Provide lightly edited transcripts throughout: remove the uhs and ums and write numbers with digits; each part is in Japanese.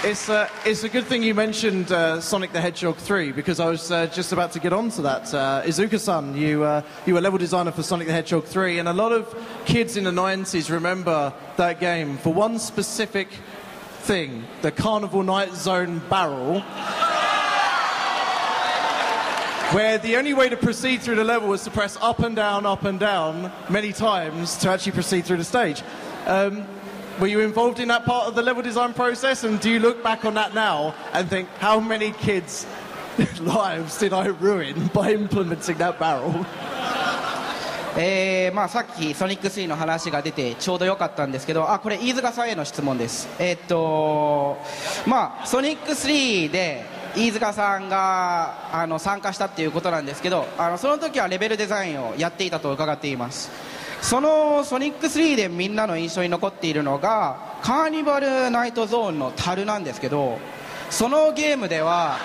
It's a good thing you mentioned Sonic the Hedgehog 3 because I was just about to get on to that. Izuka-san, you were level designer for Sonic the Hedgehog 3, and a lot of kids in the 90s remember that game for one specific thing, the Carnival Night Zone barrel, where the only way to proceed through the level was to press up and down many times to actually proceed through the stage. Were you involved in that part of the level design process, and do you look back on that now and think, how many kids' lives did I ruin by implementing that barrel? まあ、さっきソニック3の話が出てちょうどよかったんですけど、これ飯塚さんへの質問です。まあ、ソニック3で飯塚さんが参加したっていうことなんですけど、その時はレベルデザインをやっていたと伺っています。そのソニック3でみんなの印象に残っているのがカーニバルナイトゾーンの樽なんですけど、そのゲームでは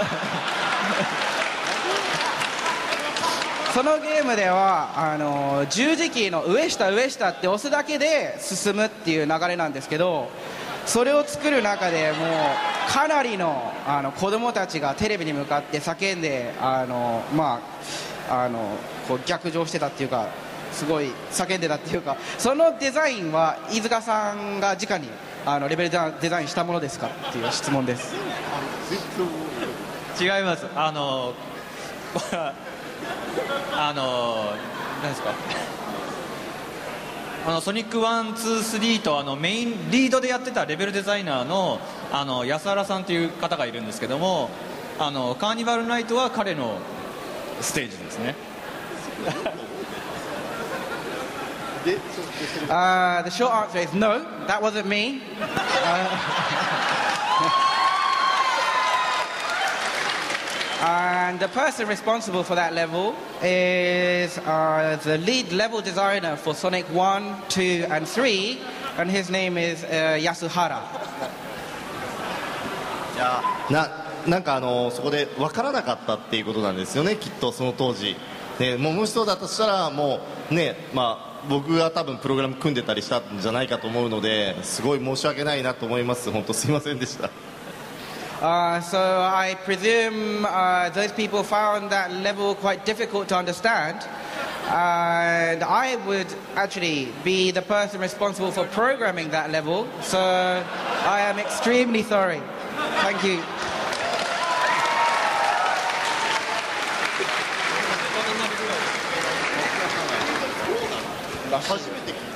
十字キーの上下って押すだけで進むっていう流れなんですけど、それを作る中でもうかなりの子供たちがテレビに向かって叫んでこう逆上してたっていうか、すごい叫んでたっていうか、そのデザインは飯塚さんが直にレベルデザインしたものですかっていう質問です。 違います。何ですか、ソニック1、2、3とメインリードでやってたレベルデザイナーの安原さんという方がいるんですけども、カーニバルナイトは彼のステージですね。 The short answer is no, that wasn't me. And the person responsible for that level is the lead level designer for Sonic 1, 2, and 3, and his name is Yasuhara. なんかそこで分からなかったっていうことなんですよね、きっとその当時。ね、もしそうだとしたらもうね、僕が多分プログラム組んでたりしたんじゃないかと思うので、すごい申し訳ないなと思います。本当すいませんでした。 So I presume those people found that level quite difficult to understand, and I would actually be the person responsible for programming that level, so I am extremely sorry. Thank you. 初めて聞いた。